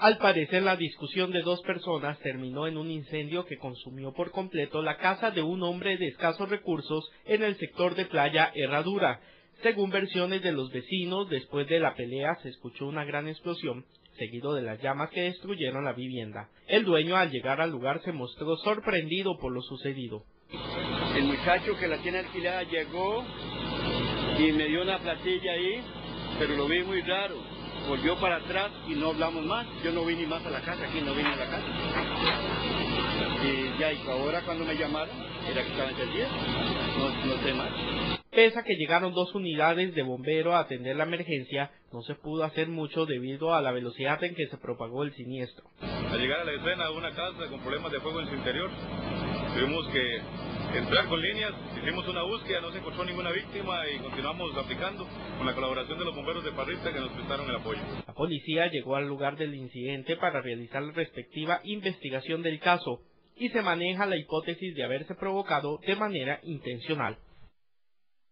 Al parecer, la discusión de dos personas terminó en un incendio que consumió por completo la casa de un hombre de escasos recursos en el sector de Playa Herradura. Según versiones de los vecinos, después de la pelea se escuchó una gran explosión, seguido de las llamas que destruyeron la vivienda. El dueño, al llegar al lugar, se mostró sorprendido por lo sucedido. El muchacho que la tiene alquilada llegó y me dio una platilla ahí, pero lo vi muy raro. Volvió para atrás y no hablamos más. Yo no vine más a la casa, aquí no vine a la casa. Y ya, y ahora cuando me llamaron, era que estaba encendido, no sé más. Pese a que llegaron dos unidades de bombero a atender la emergencia, no se pudo hacer mucho debido a la velocidad en que se propagó el siniestro. Al llegar a la escena de una casa con problemas de fuego en su interior, tuvimos que entrar con líneas, hicimos una búsqueda, no se encontró ninguna víctima y continuamos aplicando con la colaboración de los bomberos de Parrita que nos prestaron el apoyo. La policía llegó al lugar del incidente para realizar la respectiva investigación del caso y se maneja la hipótesis de haberse provocado de manera intencional.